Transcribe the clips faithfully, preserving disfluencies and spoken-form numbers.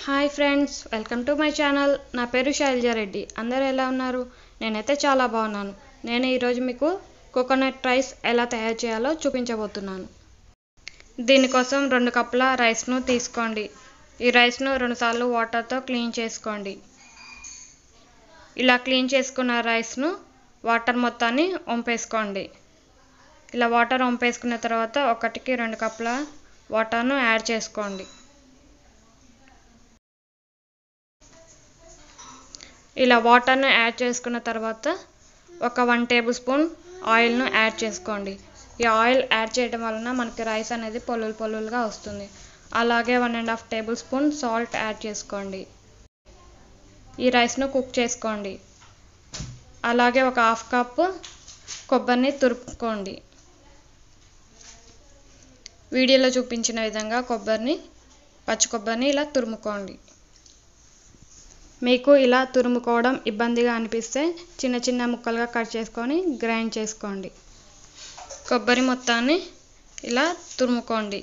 Hi friends, welcome to my channel. నా పేరు శైలజా రెడ్డి. అందరూ ఎలా ఉన్నారు? నేనైతే చాలా బాగున్నాను. నేను ఈరోజు మీకు కోకోనట్ రైస్ ఎలా తయారు చేయాలో చూపించబోతున్నాను. దీనికోసం రెండు కప్పుల రైస్ను తీసుకోండి. ఈ రైస్ను రెండుసార్లు వాటర్తో క్లీన్ చేసుకోండి. ఇలా క్లీన్ చేసుకున్న రైస్ను వాటర్ మొత్తాన్ని వంపేసుకోండి. ఇలా వాటర్ వంపేసుకున్న తర్వాత ఒకటికి రెండు కప్పుల వాటర్ను యాడ్ చేసుకోండి. ఇలా వాటర్ను యాడ్ చేసుకున్న తర్వాత ఒక వన్ టేబుల్ స్పూన్ ఆయిల్ను యాడ్ చేసుకోండి. ఈ ఆయిల్ యాడ్ చేయడం వలన మనకి రైస్ అనేది పొల్లులు పొల్లులుగా వస్తుంది. అలాగే one and half tablespoon salt add చేసుకోండి. ఈ రైస్ను కుక్ చేసుకోండి. అలాగే ఒక హాఫ్ కప్ కొబ్బరిని తురుపుకోండి. వీడియోలో చూపించిన విధంగా కొబ్బరిని పచ్చి కొబ్బరిని ఇలా తురుముకోండి. మీకు ఇలా తురుముకోవడం ఇబ్బందిగా అనిపిస్తే చిన్న చిన్న ముక్కలుగా కట్ చేసుకొని గ్రైండ్ చేసుకోండి. కొబ్బరి మొత్తాన్ని ఇలా తురుముకోండి.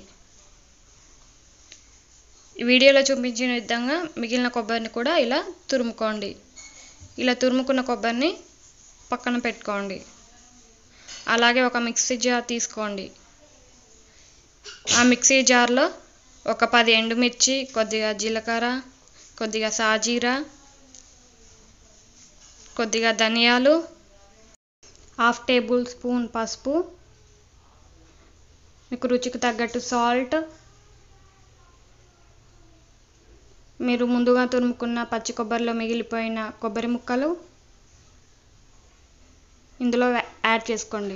వీడియోలో చూపించిన విధంగా మిగిలిన కొబ్బరిని కూడా ఇలా తురుముకోండి. ఇలా తురుముకున్న కొబ్బరిని పక్కన పెట్టుకోండి. అలాగే ఒక మిక్సీ జార్ తీసుకోండి. ఆ మిక్సీ జార్లో ఒక పది ఎండుమిర్చి, కొద్దిగా జీలకర్ర, కొద్దిగా సాజీరా, కొద్దిగా ధనియాలు, హాఫ్ టేబుల్ స్పూన్ పసుపు, మీకు రుచికి తగ్గట్టు సాల్ట్, మీరు ముందుగా తురుముకున్న పచ్చి కొబ్బరిలో మిగిలిపోయిన కొబ్బరి ముక్కలు ఇందులో యాడ్ చేసుకోండి.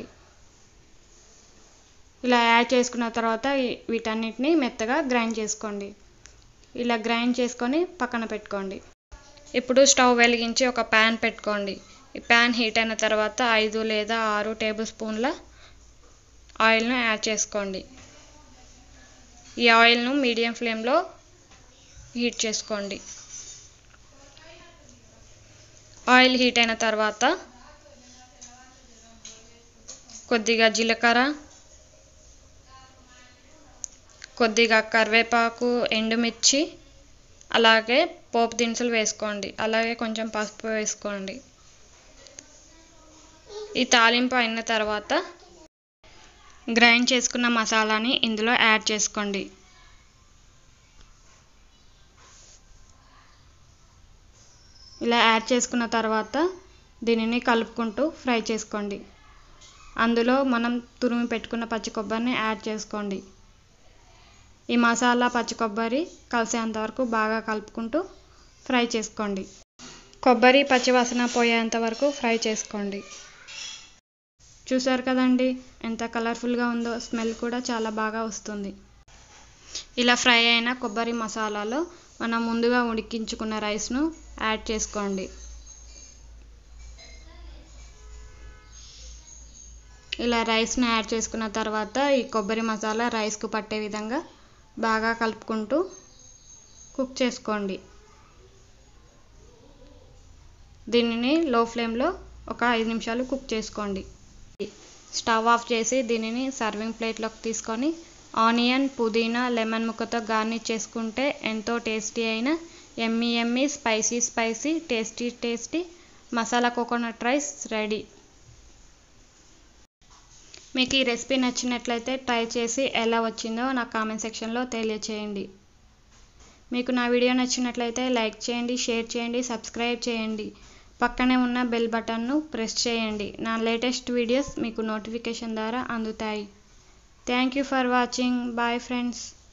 ఇలా యాడ్ చేసుకున్న తర్వాత వీటన్నిటిని మెత్తగా గ్రైండ్ చేసుకోండి. ఇలా గ్రైండ్ చేసుకొని పక్కన పెట్టుకోండి. ఇప్పుడు స్టవ్ వెలిగించి ఒక ప్యాన్ పెట్టుకోండి. ఈ ప్యాన్ హీట్ అయిన తర్వాత ఐదు లేదా ఆరు టేబుల్ స్పూన్ల ఆయిల్ను యాడ్ చేసుకోండి. ఈ ఆయిల్ను మీడియం ఫ్లేమ్లో హీట్ చేసుకోండి. ఆయిల్ హీట్ అయిన తర్వాత కొద్దిగా జీలకర్ర, కొద్దిగా కరివేపాకు, ఎండుమిర్చి, అలాగే పోపు దినుసులు వేసుకోండి. అలాగే కొంచెం పసుపు వేసుకోండి. ఈ తాలింపు అయిన తర్వాత గ్రైండ్ చేసుకున్న మసాలాని ఇందులో యాడ్ చేసుకోండి. ఇలా యాడ్ చేసుకున్న తర్వాత దీనిని కలుపుకుంటూ ఫ్రై చేసుకోండి. అందులో మనం తురిమి పెట్టుకున్న పచ్చి కొబ్బరిని యాడ్ చేసుకోండి. ఈ మసాలా పచ్చి కొబ్బరి కలిసేంత వరకు బాగా కలుపుకుంటూ ఫ్రై చేసుకోండి. కొబ్బరి పచ్చివాసన పోయేంత వరకు ఫ్రై చేసుకోండి. చూసారు కదండి ఎంత కలర్ఫుల్గా ఉందో, స్మెల్ కూడా చాలా బాగా వస్తుంది. ఇలా ఫ్రై అయిన కొబ్బరి మసాలాలో మనం ముందుగా ఉడికించుకున్న రైస్ను యాడ్ చేసుకోండి. ఇలా రైస్ను యాడ్ చేసుకున్న తర్వాత ఈ కొబ్బరి మసాలా రైస్కు పట్టే విధంగా బాగా కలుపుకుంటూ కుక్ చేసుకోండి. దీనిని లో ఫ్లేమ్లో ఒక ఐదు నిమిషాలు కుక్ చేసుకోండి. స్టవ్ ఆఫ్ చేసి దీనిని సర్వింగ్ ప్లేట్లోకి తీసుకొని ఆనియన్, పుదీనా, లెమన్ ముక్కతో గార్నిష్ చేసుకుంటే ఎంతో టేస్టీ అయిన yummy yummy spicy spicy tasty tasty masala coconut rice ready. మీకు ఈ రెసిపీ నచ్చినట్లయితే ట్రై చేసి ఎలా వచ్చిందో నా కామెంట్ సెక్షన్లో తెలియచేయండి. మీకు నా వీడియో నచ్చినట్లయితే లైక్ చేయండి, షేర్ చేయండి, సబ్స్క్రైబ్ చేయండి. పక్కనే ఉన్న బెల్ బటన్ను ప్రెస్ చేయండి. నా లేటెస్ట్ వీడియోస్ మీకు నోటిఫికేషన్ ద్వారా అందుతాయి. Thank you for watching. Bye friends.